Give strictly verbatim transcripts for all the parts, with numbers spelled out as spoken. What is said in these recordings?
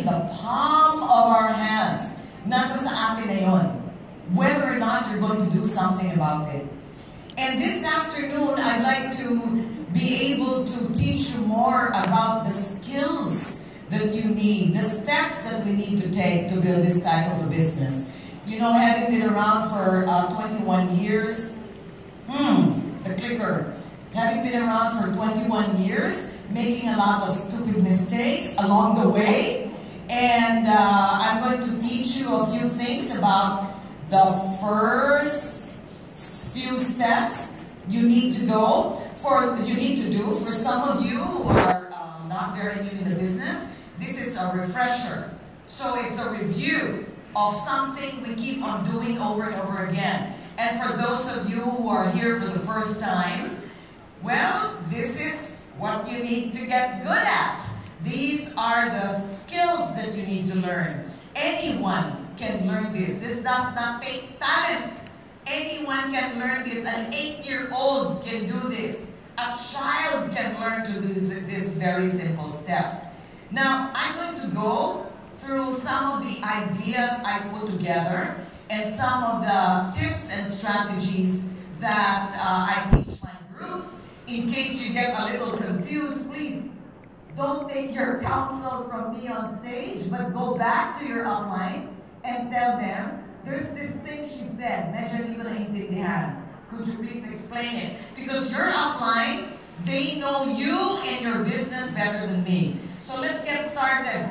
the palm of our hands. Nasa sa atin na yun. Whether or not you're going to do something about it. And this afternoon, I'd like to be able to teach you more about the skills that you need, the steps that we need to take to build this type of a business. You know, having been around for uh, twenty-one years, hmm, the clicker. Having been around for twenty-one years, making a lot of stupid mistakes along the way. And uh, I'm going to teach you a few things about the first few steps you need to go for, you need to do. For some of you who are um, not very new in the business, this is a refresher. So it's a review of something we keep on doing over and over again. And for those of you who are here for the first time, well, this is what you need to get good at. These are the skills that you need to learn. Anyone can learn this. This does not take talent. Anyone can learn this. An eight-year-old can do this. A child can learn to do these very simple steps. Now, I'm going to go through some of the ideas I put together and some of the tips and strategies that uh, I teach my group. In case you get a little confused, please don't take your counsel from me on stage, but go back to your upline and tell them, there's this thing she said, medyo hindi ko naintindihan. Could you please explain it? Because your upline, they know you and your business better than me. So let's get started.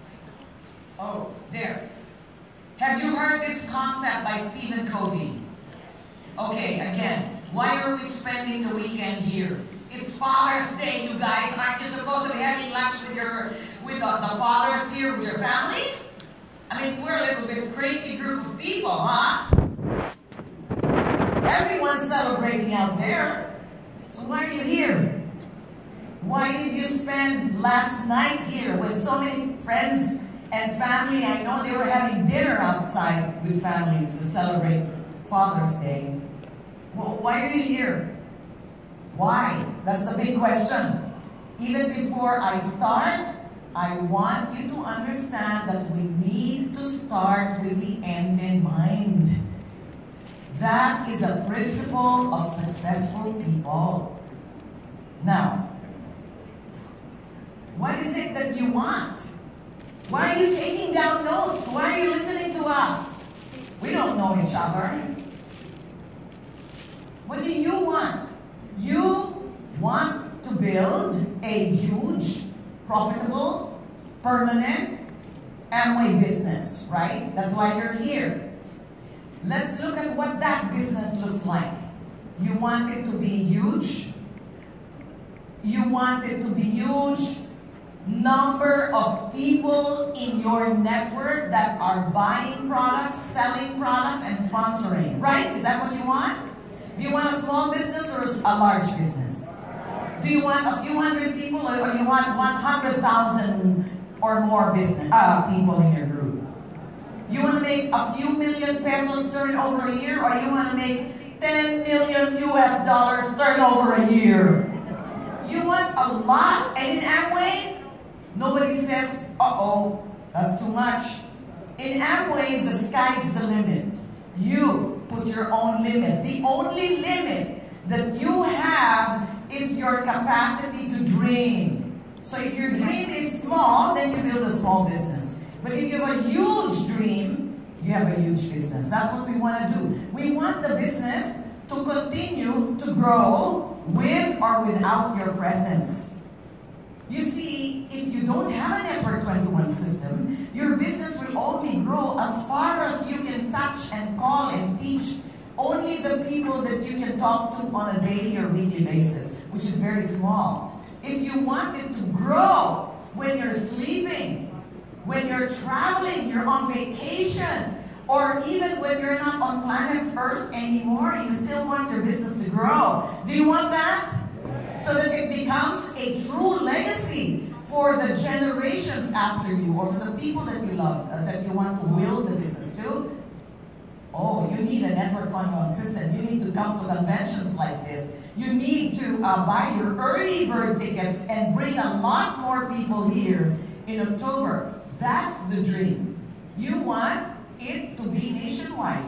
Oh, there. Have you heard this concept by Stephen Covey? Okay, again, why are we spending the weekend here? It's Father's Day, you guys. Aren't you supposed to be having lunch with your with the, the fathers here with your families? I mean, we're a little bit crazy group of people, huh? Everyone's celebrating out there. So why are you here? Why did you spend last night here with so many friends and family? I know they were having dinner outside with families to celebrate Father's Day. Well, why are you here? Why? That's the big question. Even before I start, I want you to understand that we need to start with the end in mind. That is a principle of successful people. Now, what is it that you want? Why are you taking down notes? Why are you listening to us? We don't know each other. What do you want? You want to build a huge, profitable, permanent Amway business, right? That's why you're here. Let's look at what that business looks like. You want it to be huge. You want it to be huge. Number of people in your network that are buying products, selling products, and sponsoring, right? Is that what you want? Do you want a small business or a large business? Do you want a few hundred people or you want one hundred thousand or more business uh, people in your group? You want to make a few million pesos turnover a year or you want to make ten million U S dollars turnover a year? You want a lot, and in Amway, nobody says, uh-oh, that's too much. In Amway, the sky's the limit. You put your own limit. The only limit that you have is your capacity to dream. So if your dream is small, then you build a small business. But if you have a huge dream, you have a huge business. That's what we want to do. We want the business to continue to grow with or without your presence. You see, if you don't have a Network twenty-one system, your business will only grow as far as you can touch and call and teach only the people that you can talk to on a daily or weekly basis, which is very small. If you want it to grow when you're sleeping, when you're traveling, you're on vacation, or even when you're not on planet Earth anymore, you still want your business to grow. Do you want that? So that it becomes a true legacy for the generations after you, or for the people that you love, uh, that you want to will the business to. Oh, you need a Network twenty-one system. You need to come to conventions like this. You need to uh, buy your early bird tickets and bring a lot more people here in October. That's the dream. You want it to be nationwide.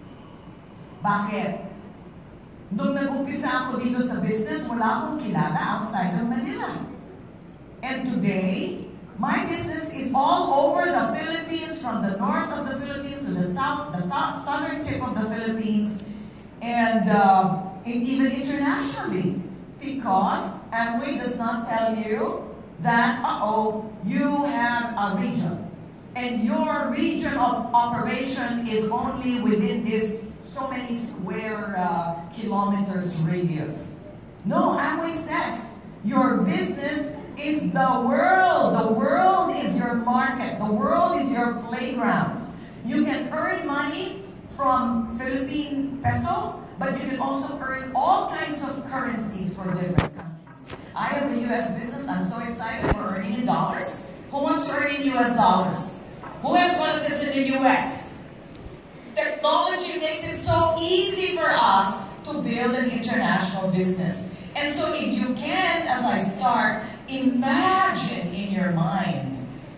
Bakit? Nung nag-umpisa ako dito sa business, wala akong kilala outside of Manila. And today, my business is all over the Philippines, from the north of the Philippines to the south, the south, southern tip of the Philippines, and uh, even internationally. Because Amway does not tell you that, uh-oh, you have a region. And your region of operation is only within this so many square uh, kilometers radius. No, Amway says your business is the world. The world is your market. The world is your playground. You can earn money from Philippine peso, but you can also earn all kinds of currencies for different countries. I have a U S business. I'm so excited. We're earning in dollars. Who wants to earn in U S dollars? Who has relatives in the U S? Technology makes it so easy for us to build an international business. And so if you can, as I start, imagine in your mind,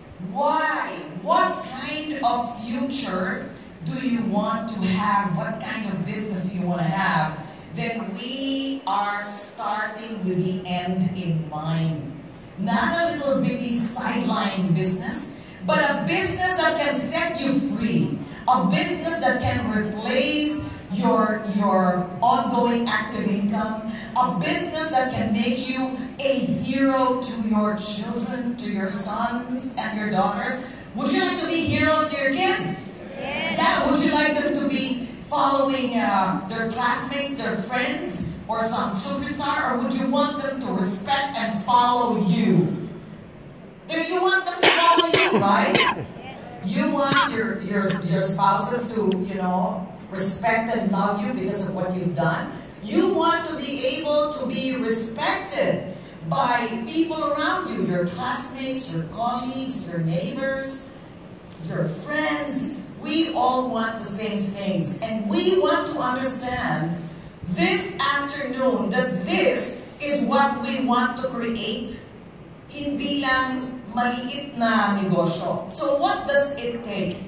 why, what kind of future do you want to have? What kind of business do you want to have? Then we are starting with the end in mind. Not a little bitty sideline business, but a business that can set you free. A business that can replace your, your ongoing active income. A business that can make you a hero to your children, to your sons and your daughters. Would you like to be heroes to your kids? Yes. Yeah, would you like them to be following uh, their classmates, their friends, or some superstar? Or would you want them to respect and follow you? Do you want them to follow you, right? You want your, your, your spouses to, you know, respect and love you because of what you've done. You want to be able to be respected by people around you, your classmates, your colleagues, your neighbors, your friends. We all want the same things. And we want to understand this afternoon that this is what we want to create. Hindi lang maliit na negosyo. So what does it take?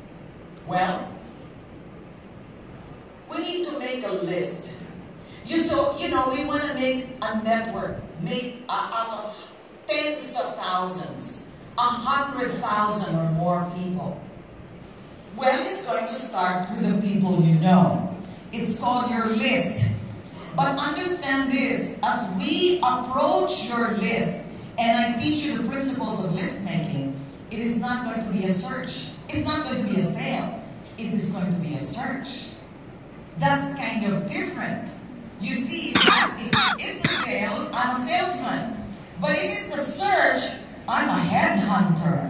Well, we need to make a list. You, so, you know, we want to make a network, make uh, out of tens of thousands, a hundred thousand or more people. Well, it's going to start with the people you know. It's called your list. But understand this, as we approach your list, and I teach you the principles of list making, it is not going to be a search. It's not going to be a sale. It is going to be a search. That's kind of different. You see, that if it's a sale, I'm a salesman. But if it's a search, I'm a headhunter.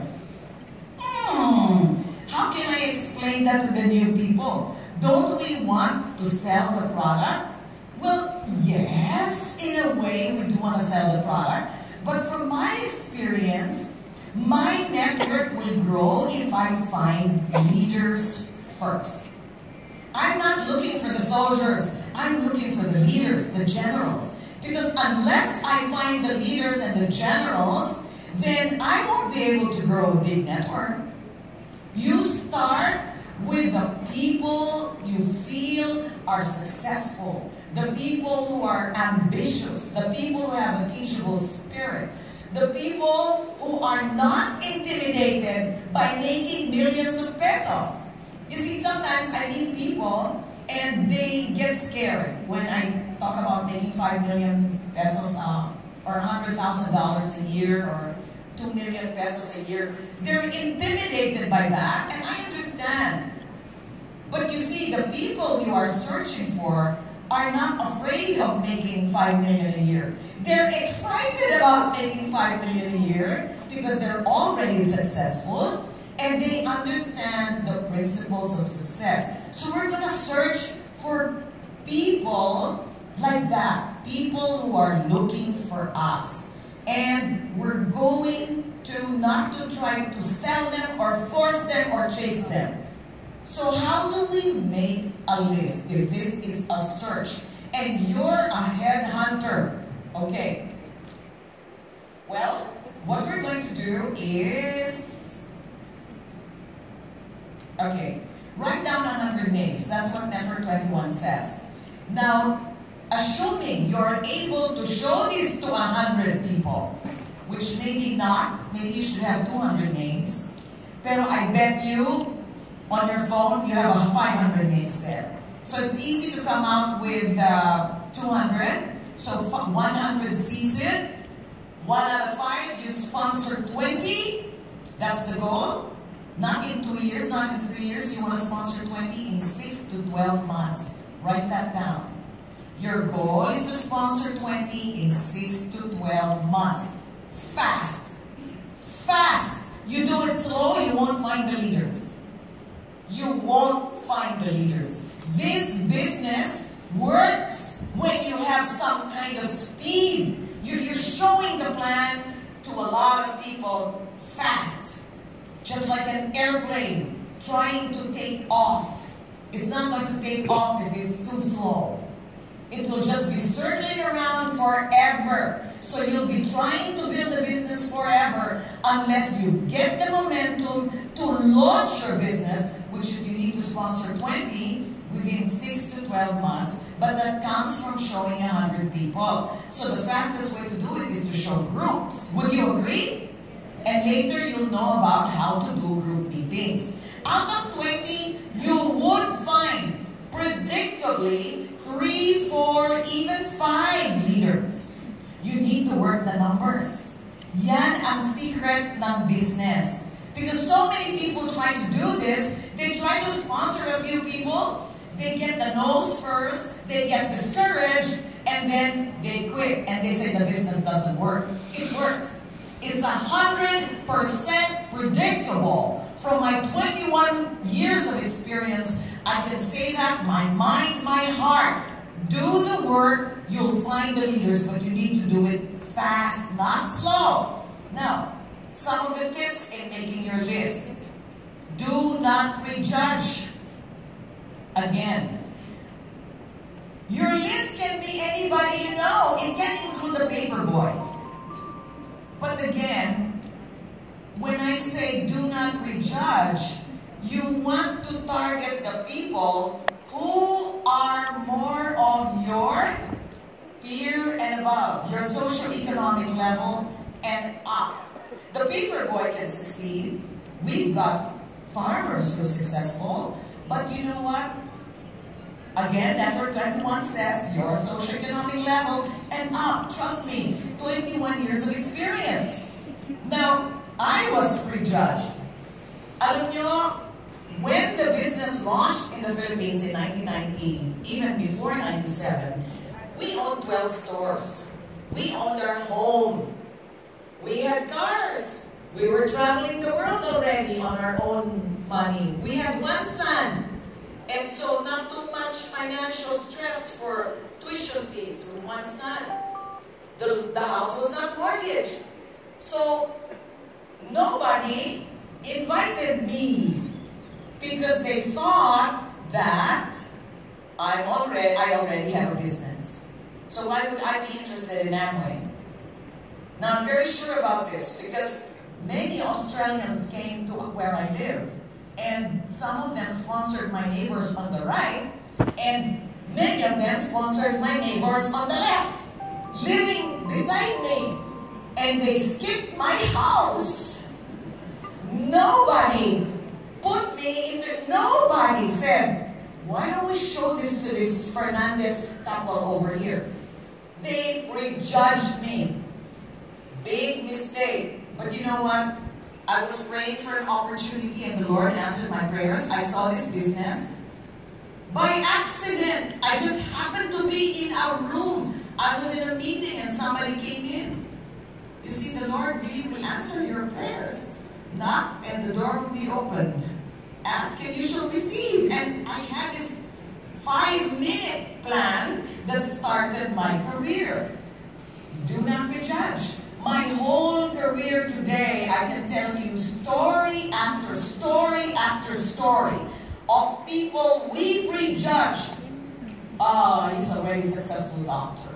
Hmm. How can I explain that to the new people? Don't we want to sell the product? Well, yes, in a way we do want to sell the product. But from my experience, my network will grow if I find leaders first. I'm not looking for the soldiers. I'm looking for the leaders, the generals. Because unless I find the leaders and the generals, then I won't be able to grow a big network. You start with the people you feel are successful, the people who are ambitious, the people who have a teachable spirit, the people who are not intimidated by making millions of pesos. You see, sometimes I meet people and they get scared when I talk about making five million pesos uh, or one hundred thousand dollars a year or two million pesos a year. They're intimidated by that, and I understand. But you see, the people you are searching for are not afraid of making five million a year. They're excited about making five million a year because they're already successful and they understand the principles of success. So we're going to search for people like that, people who are looking for us. And we're going to not to try to sell them or force them or chase them. So how do we make a list if this is a search and you're a headhunter? Okay. Well, what we're going to do is Okay, write down one hundred names. That's what Network twenty-one says. Now, assuming you're able to show this to one hundred people, which maybe not, maybe you should have two hundred names, pero I bet you, on your phone, you have five hundred names there. So it's easy to come out with uh, two hundred. So one hundred sees it. One out of five, you sponsor twenty. That's the goal. Not in two years, not in three years. You want to sponsor twenty in six to twelve months. Write that down. Your goal is to sponsor twenty in six to twelve months. Fast. Fast. You do it slow, you won't find the leaders. You won't find the leaders. This business works when you have some kind of speed. You're, you're showing the plan to a lot of people fast. Just like an airplane trying to take off. It's not going to take off if it's too slow. It will just be circling around forever. So you'll be trying to build a business forever unless you get the momentum to launch your business, which is you need to sponsor twenty within six to twelve months, but that comes from showing one hundred people. So the fastest way to do it is to show groups. Would you agree? And later you'll know about how to do group meetings. Out of twenty, you would find, predictably, three, four, even five leaders. You need to work the numbers. Yan ang secret ng business. Because so many people try to do this, they try to sponsor a few people, they get the no's first, they get discouraged, and then they quit and they say the business doesn't work. It works. It's a hundred percent predictable. From my twenty-one years of experience, I can say that, my mind, my heart. Do the work, you'll find the leaders, but you need to do it fast, not slow. Now, some of the tips in making your list. Do not prejudge. Again, your list can be anybody you know. It can include a paper boy. But again, when I say do not prejudge, you want to target the people who are more of your peer and above, your socioeconomic level and up. The paper boy can succeed. We've got farmers who are successful. But you know what? Again, Network twenty-one says your socioeconomic level and up. Trust me, twenty-one years of experience. Now, I was prejudged. Alam nyo, when the business launched in the Philippines in nineteen ninety, even before ninety-seven, we owned twelve stores. We owned our home. We had cars. We were traveling the world already on our own money. We had one son. And so not too much financial stress for tuition fees with one son. The, the house was not mortgaged. So nobody invited me because they thought that I'm already, I already have a business. So why would I be interested in Amway? Now I'm very sure about this because many Australians came to where I live. And some of them sponsored my neighbors on the right, and many of them sponsored my neighbors on the left, living beside me. And they skipped my house. Nobody put me in the... Nobody said, why don't we show this to this Fernandez couple over here? They prejudged me. Big mistake. But you know what? I was praying for an opportunity and the Lord answered my prayers. I saw this business. By accident, I just happened to be in a room. I was in a meeting and somebody came in. You see, the Lord really will answer your prayers. Knock and the door will be opened. Ask and you shall receive. And I had this five-minute plan that started my career. Do not prejudge. My whole career today, I can tell you story after story after story of people we prejudged. Oh, he's already a successful doctor.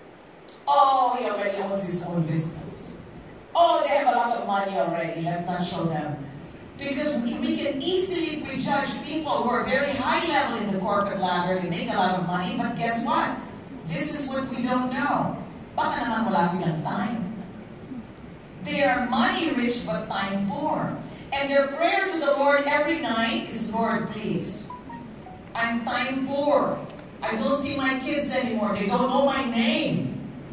Oh, he already owns his own business. Oh, they have a lot of money already. Let's not show them. Because we, we can easily prejudge people who are very high level in the corporate ladder. They make a lot of money, but guess what? This is what we don't know. Baka naman wala silang time. They are money rich but time poor. And their prayer to the Lord every night is, Lord, please, I'm time poor. I don't see my kids anymore. They don't know my name.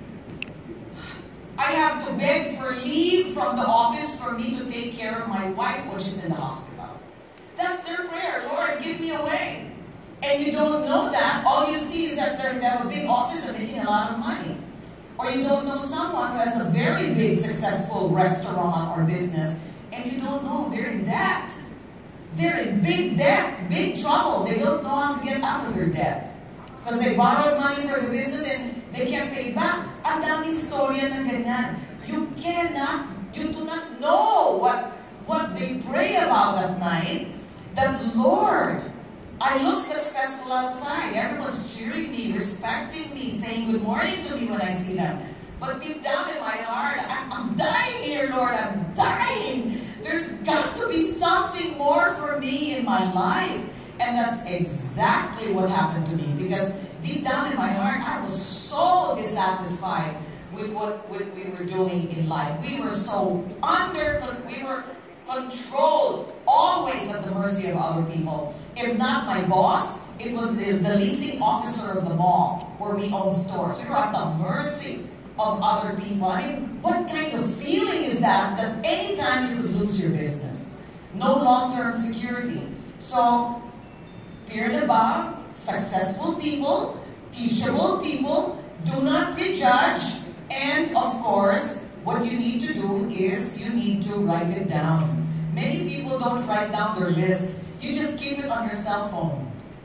I have to beg for leave from the office for me to take care of my wife, which is in the hospital. That's their prayer. Lord, give me away. And you don't know that. All you see is that they have a big office and making a lot of money. Or you don't know someone who has a very big, successful restaurant or business, and you don't know they're in debt. They're in big debt, big trouble. They don't know how to get out of their debt. Because they borrowed money for the business and they can't pay it back. Ang daming storya na ganyan. You cannot, you do not know what, what they pray about that night. That, Lord, I look successful outside. Everyone's cheering me, respecting me, saying good morning to me when I see them. But deep down in my heart, I'm, I'm dying here, Lord. I'm dying. There's got to be something more for me in my life. And that's exactly what happened to me. Because deep down in my heart, I was so dissatisfied with what, what we were doing in life. We were so under, we were controlled, always at the mercy of other people. If not my boss, it was the, the leasing officer of the mall where we own stores. We were at the mercy of other people. I mean, what kind of feeling is that, that anytime you could lose your business? No long-term security. So, peer and above, successful people, teachable people, do not prejudge, and of course, what you need to do is you need to write it down. Many people don't write down their list. You just keep it on your cell phone.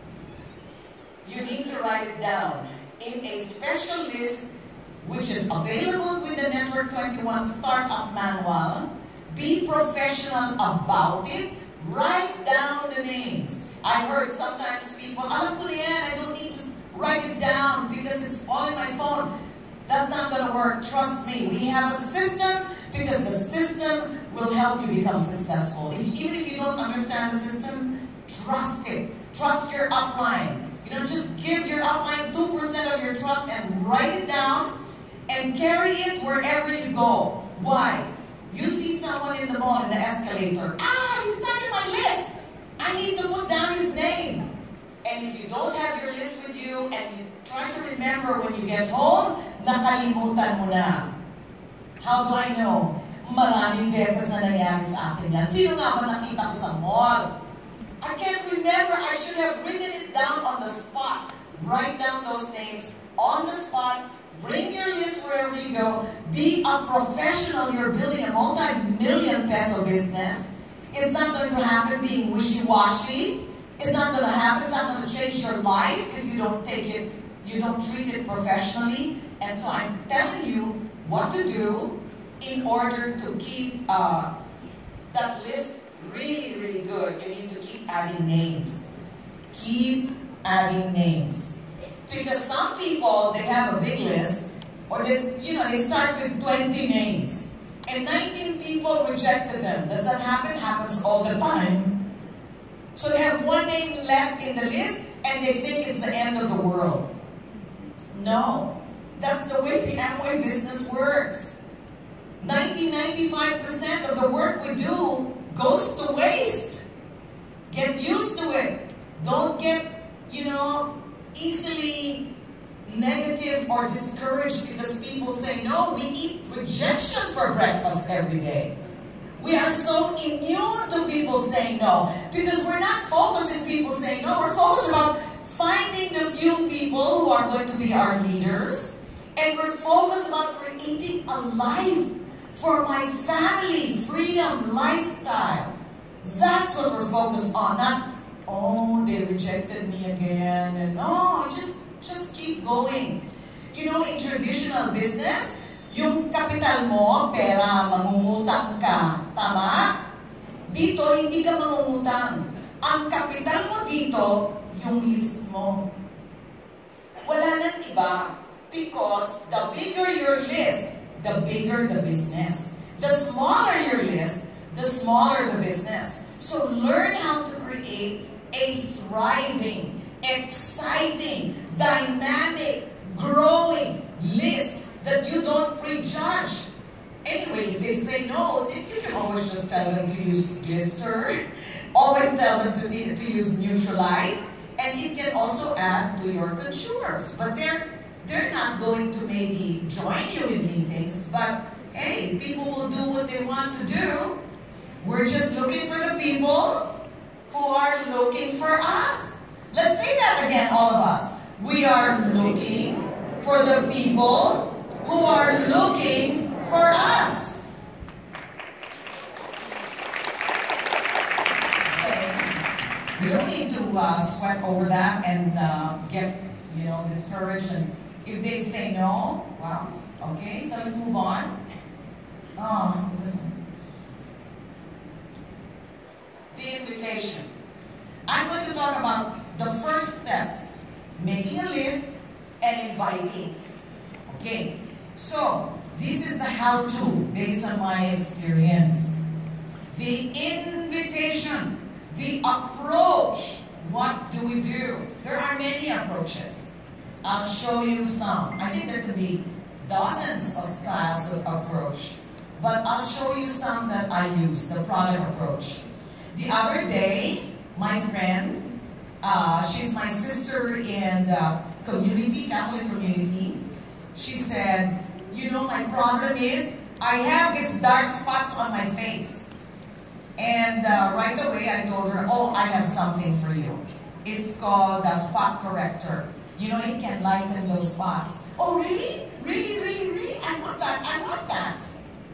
You need to write it down in a special list which is available with the Network twenty-one Startup Manual. Be professional about it. Write down the names. I've heard sometimes people, alam ko na yan, I don't need to write it down because it's all in my phone. That's not going to work. Trust me. We have a system because the system will help you become successful. If, even if you don't understand the system, trust it. Trust your upline. You know, just give your upline two percent of your trust and write it down and carry it wherever you go. Why? You see someone in the mall in the escalator. Ah, he's not in my list. I need to put down his name. And if you don't have your list with you and you try to remember when you get home, nakalimutan mo na. How do I know? Maraming beses na nangyari sa akin yan. Sino nga ba nakita ko sa mall? I can't remember. I should have written it down on the spot. Write down those names on the spot. Bring your list wherever you go. Be a professional. You're building a multi-million peso business. It's not going to happen being wishy-washy. It's not going to happen. It's not going to change your life if you don't take it, you don't treat it professionally. And so I'm telling you what to do in order to keep uh, that list really, really good. You need to keep adding names. Keep adding names. Because some people, they have a big list, or they, you know, they start with twenty names, and nineteen people rejected them. Does that happen? Happens all the time. So they have one name left in the list, and they think it's the end of the world. No, that's the way the Amway business works. ninety, ninety-five percent of the work we do goes to waste. Get used to it. Don't get, you know, easily negative or discouraged because people say, no, we eat rejection for breakfast every day. We are so immune to people saying no because we're not focused on people saying no. We're focused about finding the few people who are going to be our leaders, and we're focused about creating a life for my family, freedom, lifestyle. That's what we're focused on, not, oh, they rejected me again, and no, just, just keep going. You know, in traditional business, yung kapital mo, pera, mangungutang ka, tama? Dito, hindi ka mangungutang. Ang kapital mo dito, yung list mo. Wala nang iba, because the bigger your list, the bigger the business. The smaller your list, the smaller the business. So learn how to create a thriving, exciting, dynamic, growing list that you don't prejudge. Anyway, if they say no, you can always just tell them to use Glister. Always tell them to, to use Neutralite. And it can also add to your consumers. But they're, they're not going to maybe join you in meetings. But hey, people will do what they want to do. We're just looking for the people who are looking for us. Let's say that again, all of us. We are looking for the people who are looking for us. Okay. We don't need to uh, sweat over that and uh, get, you know, discouraged. And if they say no, well, okay, so let's move on. Oh, listen. The invitation. I'm going to talk about the first steps, making a list and inviting. Okay, so this is the how-to based on my experience. The invitation, the approach. What do we do? There are many approaches. I'll show you some. I think there could be dozens of styles of approach, but I'll show you some that I use, the product approach. The other day, my friend, uh, she's my sister in the community, Catholic community, she said, you know, my problem is I have these dark spots on my face. And uh, right away I told her, oh, I have something for you. It's called a spot corrector. You know, it can lighten those spots. Oh, really? Really, really, really? I want that. I want that.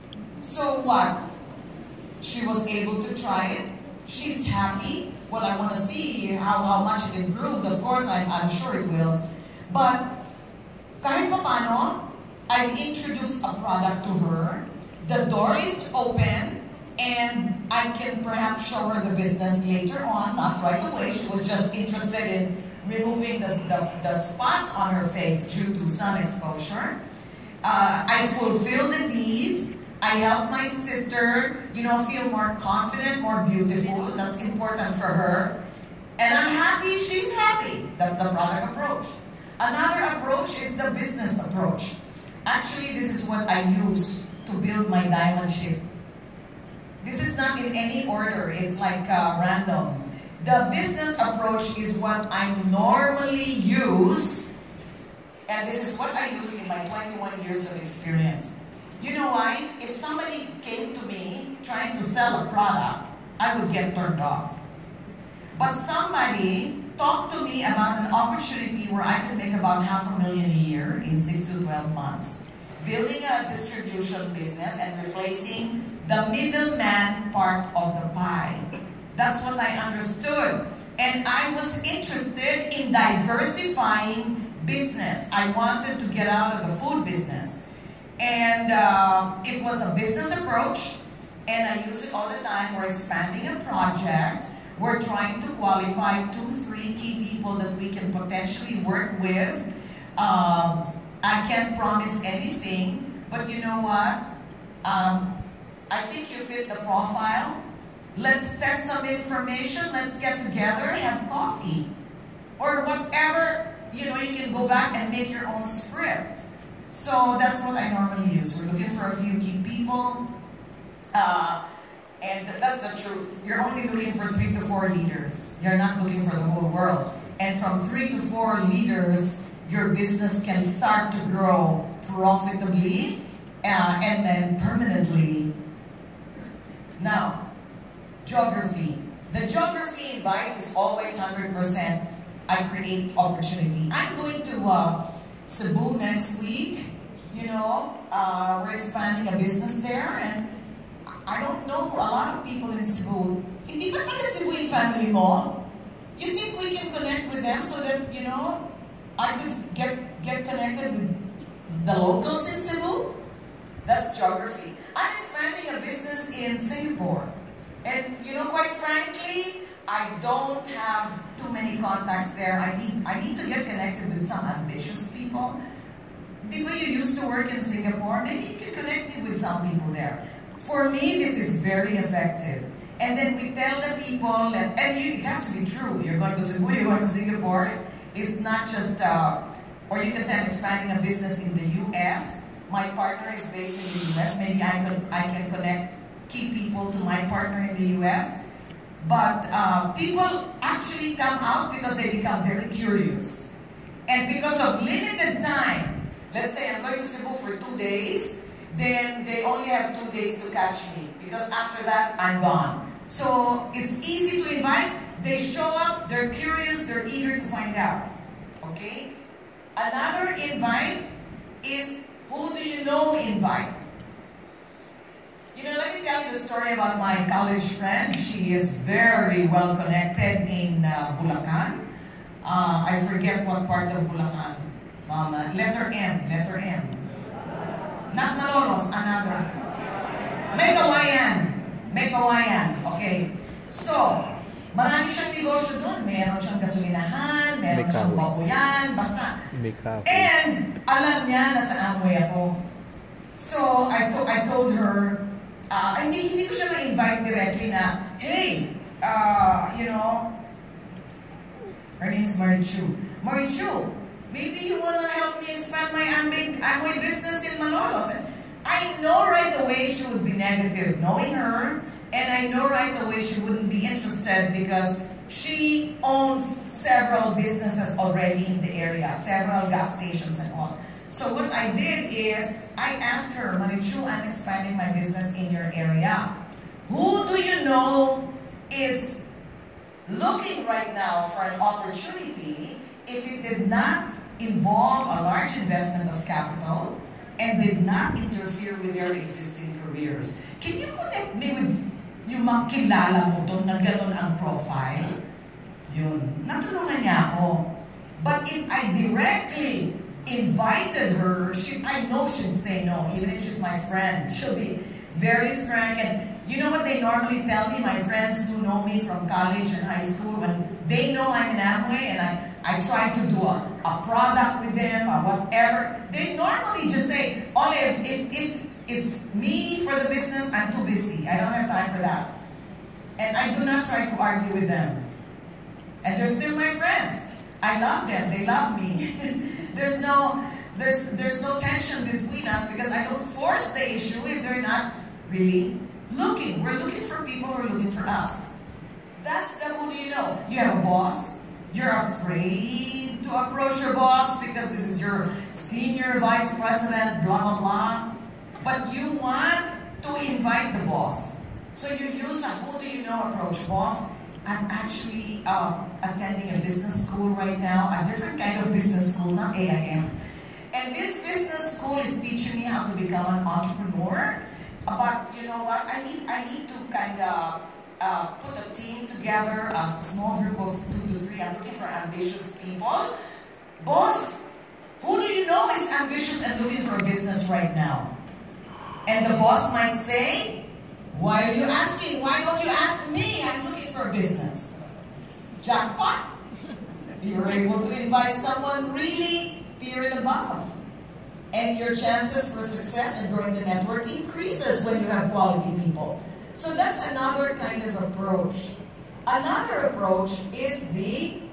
So what? She was able to try it. She's happy. Well, I want to see how, how much it improved. Of course, I'm, I'm sure it will. But kahit papano, I've introduced a product to her. The door is open, and I can perhaps show her the business later on, not right away. She was just interested in removing the, the, the spots on her face due to sun exposure. Uh, I fulfilled the need. I help my sister, you know, feel more confident, more beautiful. That's important for her. And I'm happy, she's happy. That's the product approach. Another approach is the business approach. Actually, this is what I use to build my diamond ship. This is not in any order. It's like uh, random. The business approach is what I normally use. And this is what I use in my twenty-one years of experience. You know why? If somebody came to me trying to sell a product, I would get turned off. But somebody talked to me about an opportunity where I could make about half a million a year in six to twelve months. Building a distribution business and replacing the middleman part of the pie. That's what I understood. And I was interested in diversifying business. I wanted to get out of the food business. And uh, it was a business approach, and I use it all the time. We're expanding a project. We're trying to qualify two, three key people that we can potentially work with. Um, I can't promise anything, but you know what? Um, I think you fit the profile. Let's test some information. Let's get together, have coffee, or whatever. You know, you can go back and make your own script. So that's what I normally use. We're looking for a few key people, uh, and that's the truth. You're only looking for three to four leaders. You're not looking for the whole world. And from three to four leaders, your business can start to grow profitably uh, and then permanently. Now, geography. The geography invite is always one hundred percent I create opportunity. I'm going to uh, Cebu next week. You know, uh, we're expanding a business there, and I don't know a lot of people in Cebu. Hindi ba taga Cebu yung family mo? You think we can connect with them so that, you know, I could get, get connected with the locals in Cebu? That's geography. I'm expanding a business in Singapore. And, you know, quite frankly, I don't have too many contacts there. I need, I need to get connected with some ambitious people. Di ba you used to work in Singapore? Maybe you can connect me with some people there. For me, this is very effective. And then we tell the people, that, and you, it has to be true. You're going to Cebu, you're going to Singapore. It's not just, uh, or you can say I'm expanding a business in the U S. My partner is based in the U S. Maybe I can, I can connect key people to my partner in the U S. But uh, people actually come out because they become very curious. And because of limited time, let's say I'm going to Cebu for two days, then they only have two days to catch me. Because after that, I'm gone. So it's easy to invite. They show up, they're curious, they're eager to find out. Okay? Another invite is who do you know invite. You know, let me tell you the story about my college friend. She is very well connected in uh, Bulacan. Uh, I forget what part of Bulacan. Um, uh, letter M, letter M. Not Malolos, another. Megawayan. Megawayan. Okay. So, marami siyang negosyo doon. Meron siyang gasolinahan, meron siyang baboyan, basta. And alam niya na sa Amway ako. So, I, to I told her, uh, hindi, hindi ko siya ma-invite directly na, hey, uh, you know, her name's Marichu. Marichu, maybe you wanna help me expand my Amway, Amway business in Malolos. And I know right away she would be negative, knowing her, and I know right away she wouldn't be interested because she owns several businesses already in the area, several gas stations and all. So what I did is, I asked her, Marichu, I'm expanding my business in your area. Who do you know is looking right now for an opportunity if it did not involve a large investment of capital and did not interfere with your existing careers? Can you connect me with yung mga kilala mo doon na gano'n ang profile? Yun. Natulungan niya ako. But if I directly invited her, she, I know she'd say no, even if she's my friend. She'll be very frank. And you know what they normally tell me, my friends who know me from college and high school, when they know I'm in Amway and I, I try to do a, a product with them or whatever, they normally just say, Olive, if, if it's me for the business, I'm too busy. I don't have time for that. And I do not try to argue with them. And they're still my friends. I love them. They love me. there's no, there's, there's no tension between us because I don't force the issue if they're not really looking. We're looking for people who are looking for us. That's the who do you know. You have a boss. You're afraid to approach your boss because this is your senior vice president, blah, blah, blah. But you want to invite the boss. So you use a who do you know approach. Boss, I'm actually uh, attending a business school right now, a different kind of business school, not A I M. And this business school is teaching me how to become an entrepreneur. But you know what? I need, I need to kind of uh, put a team together, a small group of two to three. I'm looking for ambitious people. Boss, who do you know is ambitious and looking for a business right now? And the boss might say, why are you asking? Why don't you ask me? I'm looking for a business. Jackpot! You were able to invite someone really peer and above. And your chances for success and growing the network increases when you have quality people. So that's another kind of approach. Another approach is the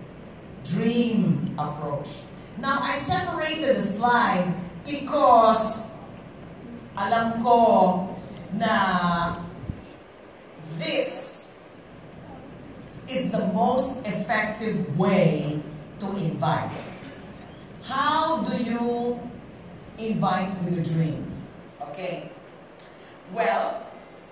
dream approach. Now, I separated the slide because alam ko na this is the most effective way to invite. How do you invite with a dream? Okay. Well,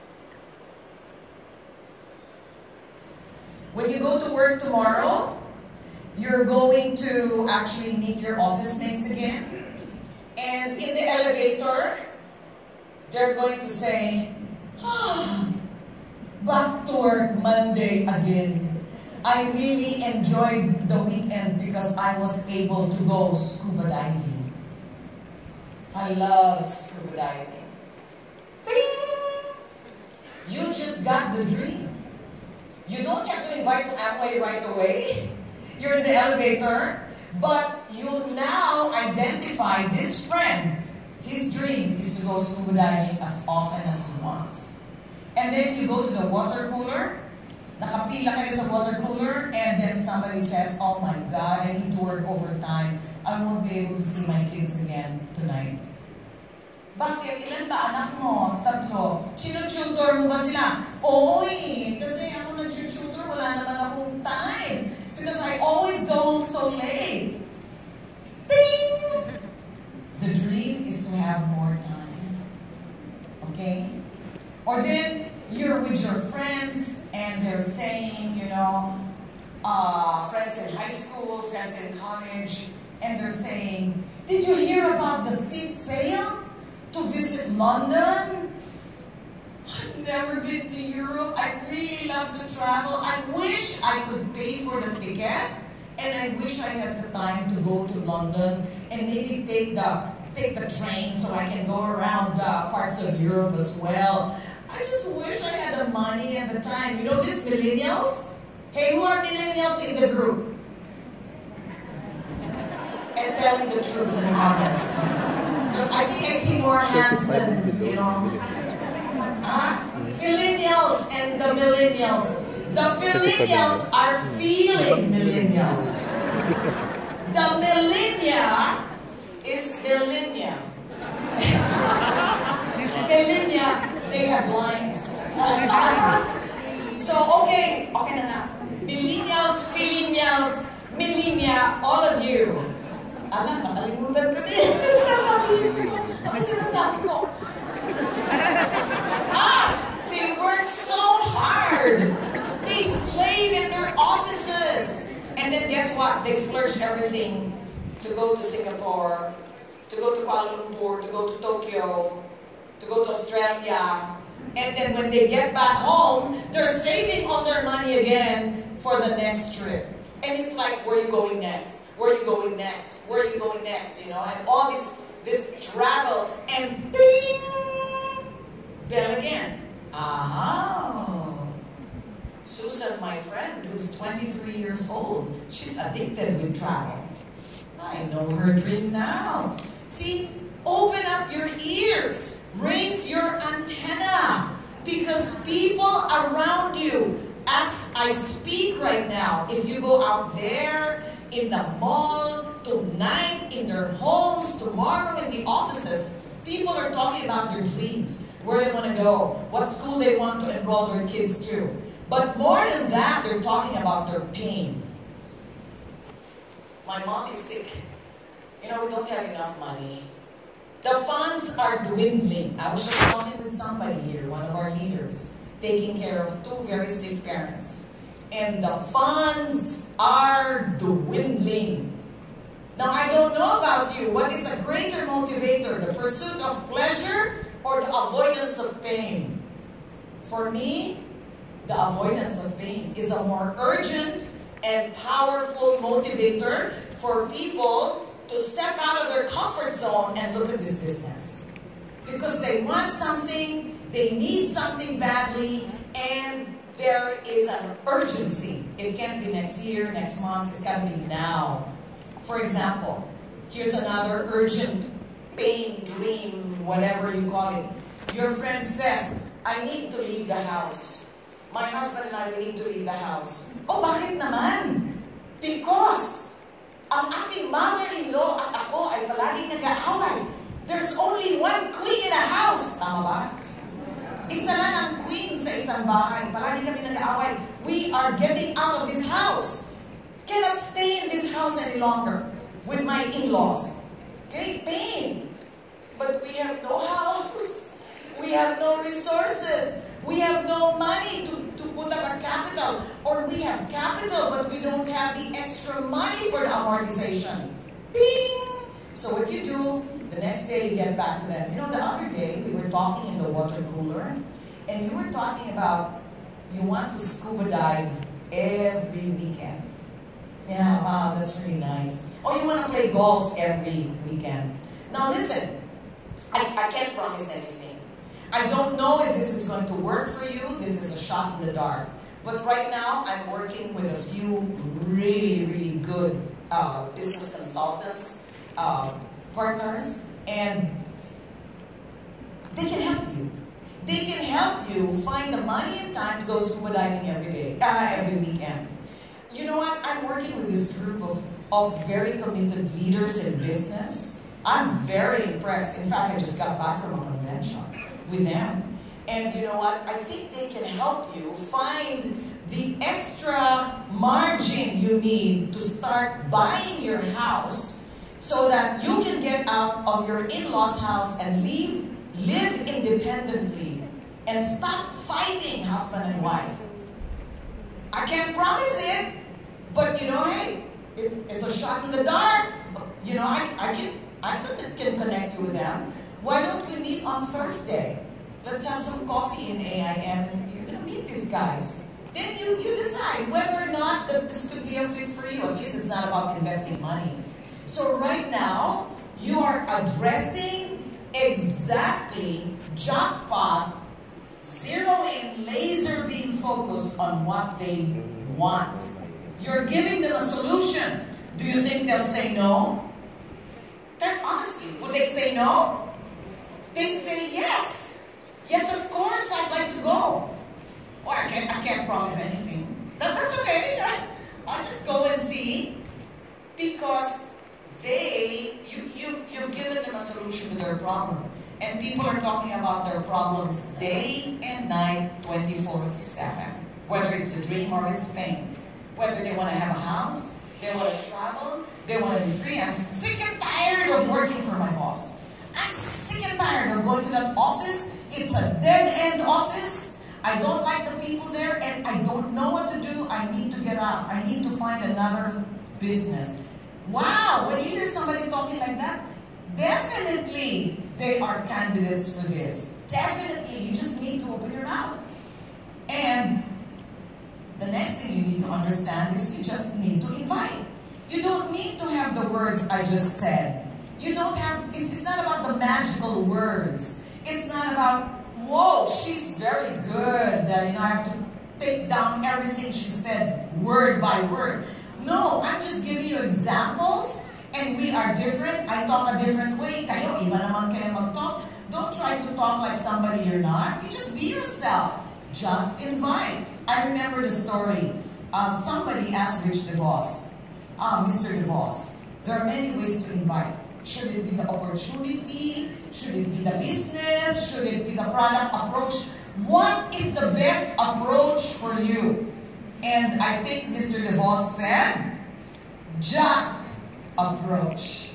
when you go to work tomorrow, you're going to actually meet your office mates again. And in the elevator, they're going to say, ah, back to work Monday again. I really enjoyed the weekend because I was able to go scuba diving. I love scuba diving. Ding! You just got the dream. You don't have to invite to Amway right away. You're in the elevator, but you now identify this friend His dream is to go scuba diving as often as he wants. And then you go to the water cooler, nakapila kayo sa water cooler, and then somebody says, oh my God, I need to work overtime. I won't be able to see my kids again tonight. Bakit? Ilan ba anak mo? Tatlo. Sinututor mo ba sila? Oo eh. Kasi ako nag-tutor, wala naman akong time. Because I always go home so late. Ding! The dream is to have more time. Okay? Or then, you're with your friends, and they're saying, you know, uh, friends in high school, friends in college, and they're saying, did you hear about the seat sale to visit London? I've never been to Europe. I really love to travel. I wish I could pay for the ticket, and I wish I had the time to go to London and maybe take the take the train so I can go around uh, parts of Europe as well. I just wish I had the money and the time. You know these millennials? Hey, who are millennials in the group? And telling the truth and honest. Because I think I see more hands than, you know, uh, millennials and the millennials. The millennials are feeling millennial. The millennia is millennia. Millennia, they have lines. So, okay, okay na nga. Millennials, millennials, millennia, all of you. Ala, nakalimutan ko din. Sasabihin ko. Ano sinasabi ko? Ah, they work so hard. They slave in their offices. And then guess what? They splurge everything to go to Singapore, to go to Kuala Lumpur, to go to Tokyo, to go to Australia. And then when they get back home, they're saving all their money again for the next trip. And it's like, where are you going next? Where are you going next? Where are you going next? You know, and all this this travel, and ding! Bell again. Aha! Susan, my friend, who's twenty-three years old, she's addicted with travel. I know her dream now. See, open up your ears. Raise your antenna. Because people around you, as I speak right now, if you go out there, in the mall, tonight, in their homes, tomorrow in the offices, people are talking about their dreams, where they want to go, what school they want to enroll their kids to. But more than that, they're talking about their pain. My mom is sick. You know, we don't have enough money. The funds are dwindling. I was just talking with somebody here, one of our leaders, taking care of two very sick parents. And the funds are dwindling. Now, I don't know about you. What is a greater motivator, the pursuit of pleasure or the avoidance of pain? For me, the avoidance of pain is a more urgent and powerful motivator for people to step out of their comfort zone and look at this business. Because they want something, they need something badly, and there is an urgency. It can't be next year, next month, it's got to be now. For example, here's another urgent pain, dream, whatever you call it. Your friend says, I need to leave the house. My husband and I, we need to leave the house. Oh, bakit naman? Because ang aking mother-in-law at ako ay palaging nag-aaway. There's only one queen in a house. Tama ba? Isa lang ang queen sa isang bahay. Palagi kami nag-aaway. We are getting out of this house. Cannot stay in this house any longer with my in-laws. Okay, pain. But we have no house. We have no resources. We have no money to, to put up a capital. Or we have capital, but we don't have the extra money for the amortization. Ding! So what you do, the next day you get back to them. You know, the other day we were talking in the water cooler, and you were talking about you want to scuba dive every weekend. Yeah, wow, that's really nice. Or you want to play golf every weekend. Now listen, I, I can't promise anything. I don't know if this is going to work for you. This is a shot in the dark. But right now, I'm working with a few really, really good uh, business consultants, uh, partners, and They can help you. They can help you find the money and time to go scuba diving every day, uh, every weekend. You know what? I'm working with this group of, of very committed leaders in business. I'm very impressed. In fact, I just got back from a convention with them. And you know what? I think they can help you find the extra margin you need to start buying your house so that you can get out of your in-laws' house and leave, live independently and stop fighting husband and wife. I can't promise it, but you know, hey, it's, it's a shot in the dark. You know, I, I, can, I can, can connect you with them. Why don't we meet on Thursday? Let's have some coffee in A I M and you're going to meet these guys. Then you, you decide whether or not that this could be a fit for you. At least it's not about investing money. So right now, you are addressing exactly jackpot, zero in laser beam focus on what they want. You're giving them a solution. Do you think they'll say no? Then honestly, would they say no? They'd say yes. Yes, of course, I'd like to go. Well, I can't, I can't promise anything. That, that's okay. I, I'll just go and see. Because they, you, you, you've given them a solution to their problem. And people are talking about their problems day and night, twenty-four seven. Whether it's a dream or it's pain. Whether they want to have a house, they want to travel, they want to be free. I'm sick and tired of working for my boss. I'm sick and tired of going to that office. It's a dead-end office. I don't like the people there and I don't know what to do. I need to get out. I need to find another business. Wow, when you hear somebody talking like that, definitely they are candidates for this. Definitely, you just need to open your mouth. And the next thing you need to understand is you just need to invite. You don't need to have the words I just said. You don't have, it's not about the magical words. It's not about, whoa, she's very good. Uh, you know, I have to take down everything she said word by word. No, I'm just giving you examples and we are different. I talk a different way. Kayo, iba naman kayo mag-talk. Don't try to talk like somebody you're not. You just be yourself. Just invite. I remember the story of somebody asked Rich DeVos, uh, Mister DeVos, there are many ways to invite. Should it be the opportunity? Should it be the business? Should it be the product approach? What is the best approach for you? And I think Mister DeVos said, just approach.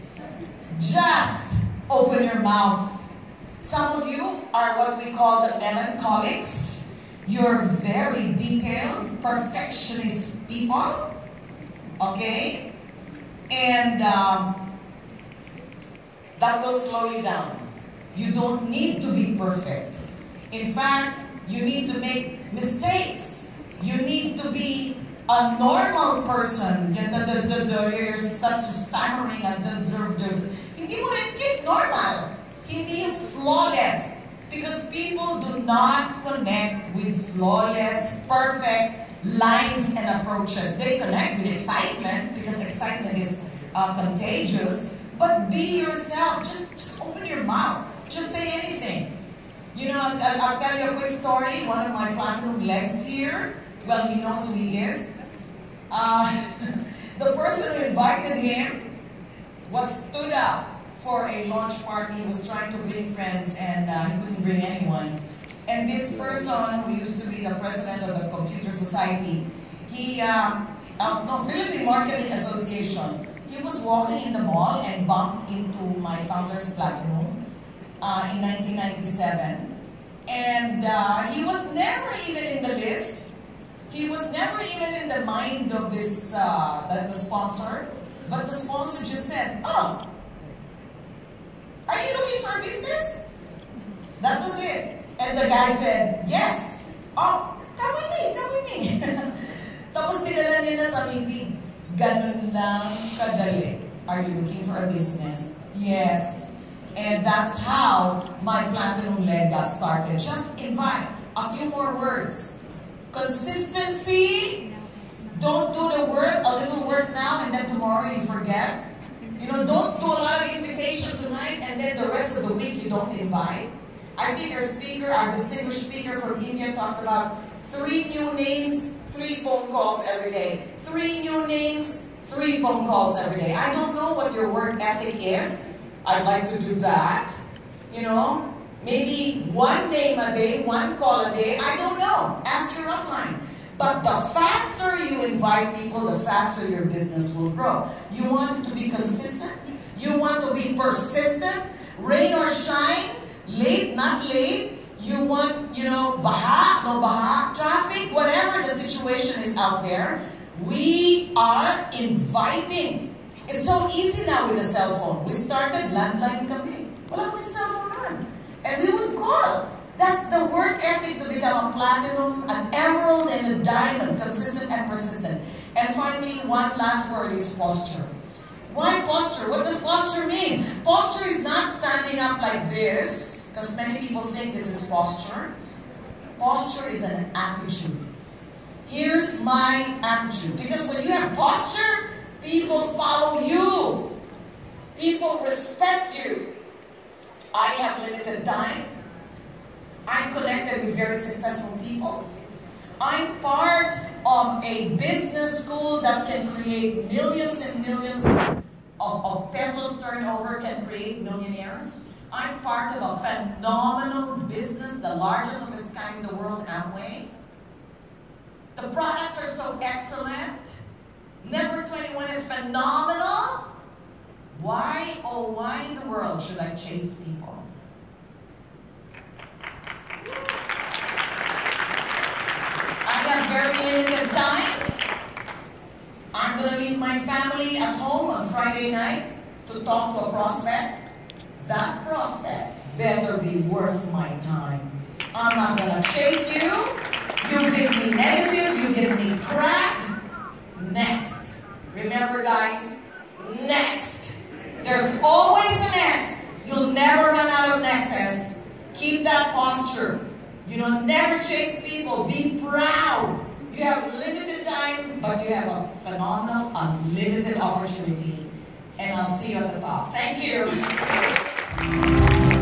Just open your mouth. Some of you are what we call the melancholics. You're very detailed, perfectionist people. Okay? And um, that will slow you down. You don't need to be perfect. In fact, you need to make mistakes. You need to be a normal person. You're such stammering and hindi mo rin yun normal. Hindi yung flawless. Because people do not connect with flawless, perfect lines and approaches. They connect with excitement because excitement is uh, contagious. But be yourself. Just, just open your mouth. Just say anything. You know, I'll, I'll tell you a quick story. One of my platinum legs here, well, he knows who he is. Uh, the person who invited him was stood up for a launch party. He was trying to bring friends and uh, he couldn't bring anyone. And this person who used to be the president of the Computer Society, he, uh, uh, no, Philippine Marketing Association, he was walking in the mall and bumped into my founder's platinum uh, in nineteen ninety-seven. And uh, he was never even in the list. He was never even in the mind of this, uh, the, the sponsor. But the sponsor just said, oh, are you looking for a business? That was it. And the guy said, yes. Oh, come with me, come with me. Tapos dinala niya na sa meeting. Ganun lang kadali. Are you looking for a business? Yes. And that's how my platinum leg got started. Just invite a few more words. Consistency. Don't do the work, a little work now, and then tomorrow you forget. You know, don't do a lot of invitation tonight, and then the rest of the week you don't invite. I think our speaker, our distinguished speaker from India talked about three new names, three phone calls every day. Three new names, three phone calls every day. I don't know what your work ethic is. I'd like to do that. You know, maybe one name a day, one call a day. I don't know. Ask your upline. But the faster you invite people, the faster your business will grow. You want it to be consistent. You want to be persistent. Rain or shine, late, not late. You want, you know, baha, no baha, traffic, whatever the situation is out there. We are inviting. It's so easy now with the cell phone. We started landline kami. Wala kaming cell phone naman. And we would call. That's the work ethic to become a platinum, an emerald, and a diamond, consistent and persistent. And finally, one last word is posture. Why posture? What does posture mean? Posture is not standing up like this, because many people think this is posture. Posture is an attitude. Here's my attitude. Because when you have posture, people follow you. People respect you. I have limited time. I'm connected with very successful people. I'm part of a business school that can create millions and millions of, of pesos turnover, can create millionaires. I'm part of a phenomenal business, the largest of its kind in the world, Amway. The products are so excellent. Number twenty-one is phenomenal. Why, oh why in the world should I chase people? I have very limited time. I'm going to leave my family at home on Friday night to talk to a prospect. That prospect better be worth my time. I'm not going to chase you. You give me negative, you give me crap. Next. Remember guys, next. There's always a next. You'll never run out of nexts. Keep that posture. You don't never chase people. Be proud. You have limited time, but you have a phenomenal, unlimited opportunity. And I'll see you at the top. Thank you.